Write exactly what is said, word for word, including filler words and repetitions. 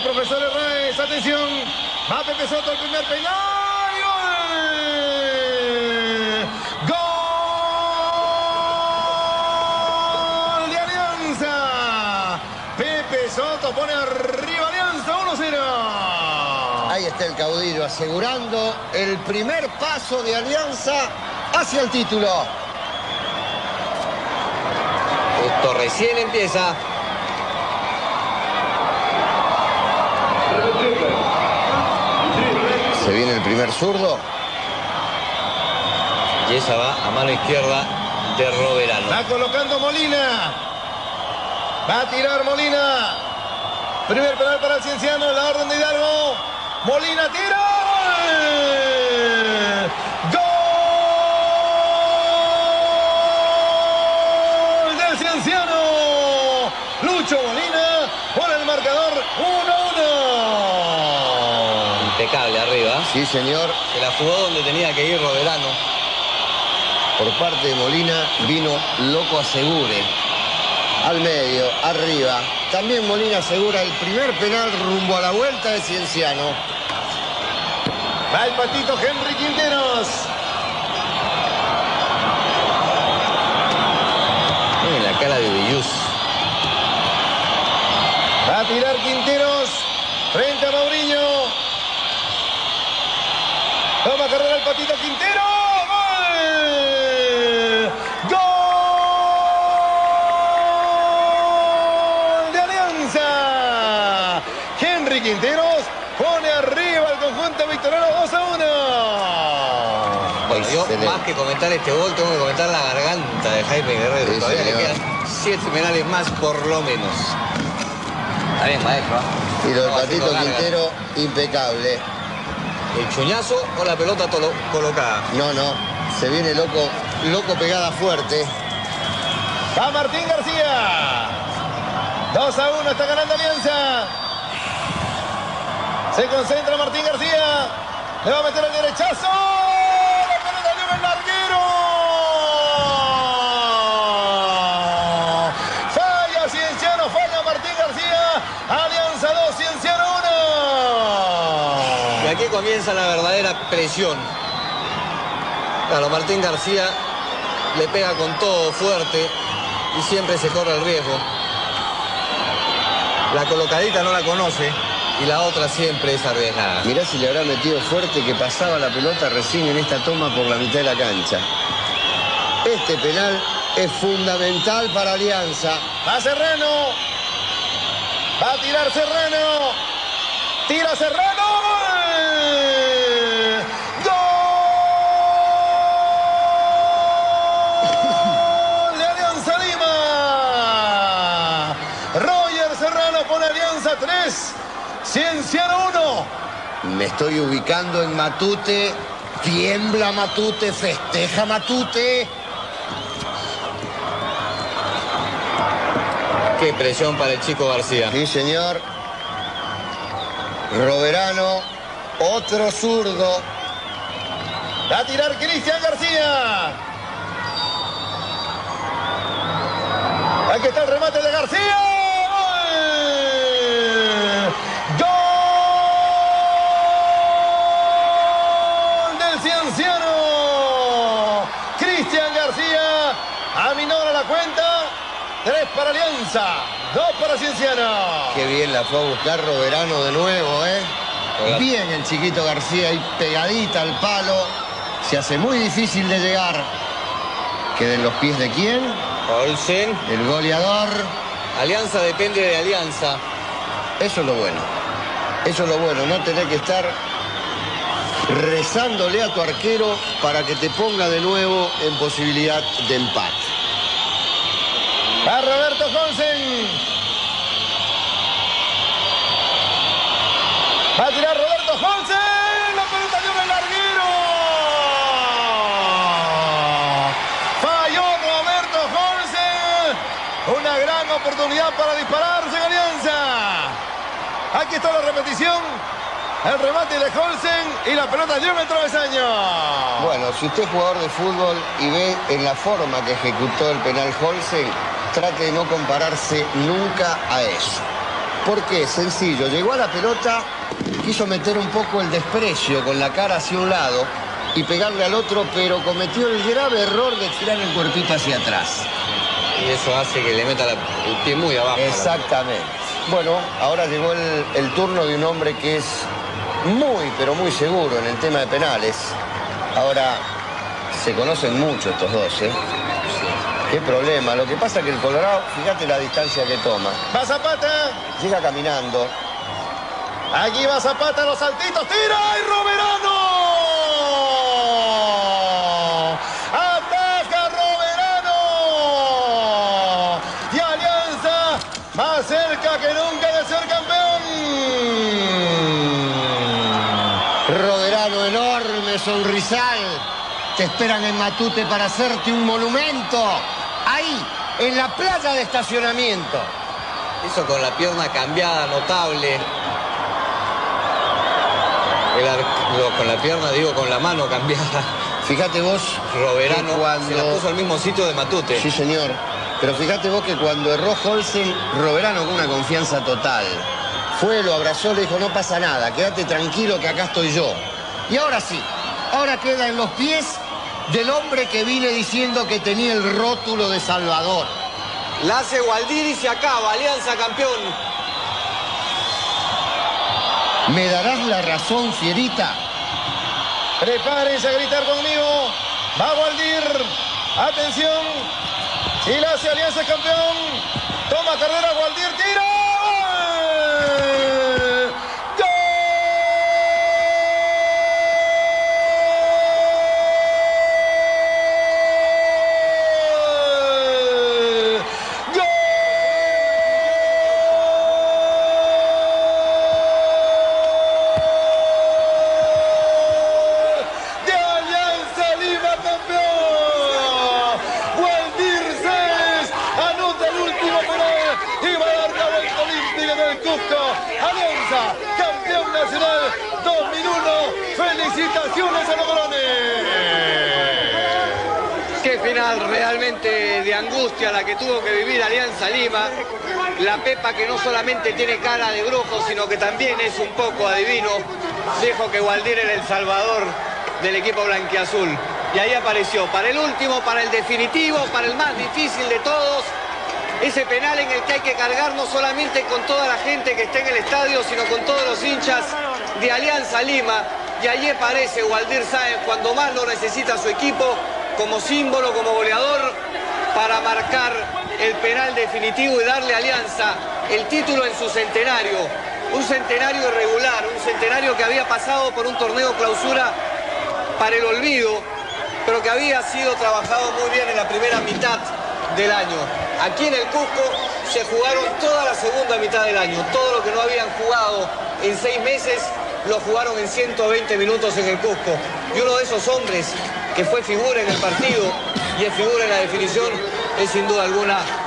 profesor Herrera. Atención. Va Pepe Soto el primer penal. ¡Gol! ¡Gol de Alianza! Pepe Soto pone arriba Alianza uno cero. Ahí está el caudillo asegurando el primer paso de Alianza hacia el título. Esto recién empieza. Se viene el primer zurdo. Y esa va a mano izquierda de Roberano. Va colocando Molina. Va a tirar Molina. Primer penal para el Cienciano. La orden de Hidalgo. Molina tira. ¡Gol del Cienciano! Lucho Molina por el marcador uno uno. Impecable arriba. Sí, señor. Se la jugó donde tenía que ir Roberano. Por parte de Molina vino Loco Asegure. Al medio, arriba. También Molina asegura el primer penal rumbo a la vuelta de Cienciano. Va el patito Henry Quinteros. Miren la cara de Villus. Va a tirar Quinteros frente a Mauriño. Toma carrera el patito Quintero. ¡Gol! ¡Gol de Alianza! Henry Quinteros pone arriba al conjunto victoriano dos a uno. Bueno, yo más que comentar este gol, tengo que comentar la garganta de Jaime Guerrero. Sí, Todavía señor. le quedan siete penales más por lo menos. Está bien, maestro. Y lo del No, Patito haciendo larga. Quintero, impecable. ¿El chuñazo o la pelota tolo- colocada? No, no. Se viene Loco, Loco pegada fuerte. Va Martín García. dos a uno está ganando Alianza. Se concentra Martín García. Le va a meter el derechazo. La pelota lleva el larguero. Falla Cienciano, falla Martín García. Alianza dos, Cienciano uno. Y aquí comienza la verdadera presión. Claro, Martín García le pega con todo fuerte y siempre se corre el riesgo. La colocadita no la conoce y la otra siempre es arriesgada. Mirá si le habrá metido fuerte que pasaba la pelota recién en esta toma por la mitad de la cancha. Este penal es fundamental para Alianza. Va Serrano. Va a tirar Serrano. Tira Serrano. ¡Gol! De Alianza Lima. Roger Serrano pone Alianza tres. Cienciano uno. Me estoy ubicando en Matute. Tiembla Matute, festeja Matute. Qué presión para el chico García. Sí, señor. Roberano, otro zurdo. Va a tirar Cristian García. Aquí está el remate de García. ¡Gol! ¡Gol del Cienciano! Cristian García aminora la cuenta. Tres para Alianza, dos para Cienciano. Qué bien la fue a buscar Roberano de nuevo, ¿eh? Hola. Bien el chiquito García ahí pegadita al palo. Se hace muy difícil de llegar. ¿Queden los pies de quién? Olsen. El goleador. Alianza depende de Alianza. Eso es lo bueno. Eso es lo bueno, no tener que estar rezándole a tu arquero para que te ponga de nuevo en posibilidad de empate. A Roberto Olsen. Va a tirar Roberto Olsen. La pelota lleva el larguero. Falló Roberto Olsen. Una gran oportunidad para dispararse en Alianza. Aquí está la repetición. El remate de Olsen y la pelota lleva el travesaño. Bueno, si usted es jugador de fútbol y ve en la forma que ejecutó el penal Olsen, trate de no compararse nunca a eso. ¿Por qué? Sencillo, llegó a la pelota, quiso meter un poco el desprecio con la cara hacia un lado y pegarle al otro, pero cometió el grave error de tirar el cuerpito hacia atrás. Y eso hace que le meta la, el pie muy abajo. Exactamente. Bueno, ahora llegó el, el turno de un hombre que es muy, pero muy seguro en el tema de penales. Ahora, se conocen mucho estos dos, ¿eh? Qué problema. Lo que pasa es que el Colorado, fíjate la distancia que toma. Va Zapata. Llega caminando. Aquí va Zapata, los saltitos. ¡Tira! ¡Y Roverano! ¡Ataca Roverano! Y Alianza más cerca que nunca de ser campeón. Roverano, enorme sonrisal. Te esperan en Matute para hacerte un monumento. Ahí, en la playa de estacionamiento. Hizo con la pierna cambiada, notable. El ar... Con la pierna, digo, con la mano cambiada. Fíjate vos, Roverano cuando... se la puso al mismo sitio de Matute. Sí, señor. Pero fíjate vos que cuando erró Olsen, Roverano con una confianza total. Fue, lo abrazó, le dijo, no pasa nada, quédate tranquilo que acá estoy yo. Y ahora sí, ahora queda en los pies del hombre que vine diciendo que tenía el rótulo de Salvador. La hace Waldir y se acaba. Alianza campeón. ¿Me darás la razón, Fierita? Prepárense a gritar conmigo. Va Waldir. Atención. Si la hace Alianza campeón. Toma carrera Waldir. Tira. Alianza, campeón nacional dos mil uno. ¡Felicitaciones a los varones! Qué final realmente de angustia la que tuvo que vivir Alianza Lima. La Pepa, que no solamente tiene cara de brujo, sino que también es un poco adivino, dijo que Waldir era el salvador del equipo blanquiazul. Y ahí apareció, para el último, para el definitivo, para el más difícil de todos, ese penal en el que hay que cargar no solamente con toda la gente que está en el estadio, sino con todos los hinchas de Alianza Lima. Y allí aparece Waldir Sáenz cuando más lo necesita su equipo, como símbolo, como goleador, para marcar el penal definitivo y darle a Alianza el título en su centenario. Un centenario irregular, un centenario que había pasado por un torneo clausura para el olvido, pero que había sido trabajado muy bien en la primera mitad del año. Aquí en el Cusco se jugaron toda la segunda mitad del año. Todo lo que no habían jugado en seis meses lo jugaron en ciento veinte minutos en el Cusco. Y uno de esos hombres que fue figura en el partido y es figura en la definición es sin duda alguna